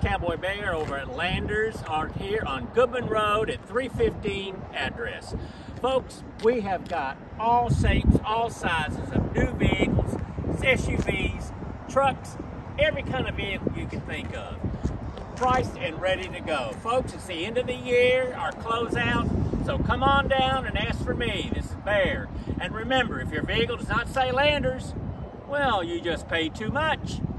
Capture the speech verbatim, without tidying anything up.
Cowboy Bear over at Landers Art here on Goodman Road at three fifteen address. Folks, we have got all shapes, all sizes of new vehicles, S U Vs, trucks, every kind of vehicle you can think of. Priced and ready to go. Folks, it's the end of the year, our closeout, so come on down and ask for me. This is Bear. And remember, if your vehicle does not say Landers, well, you just paid too much.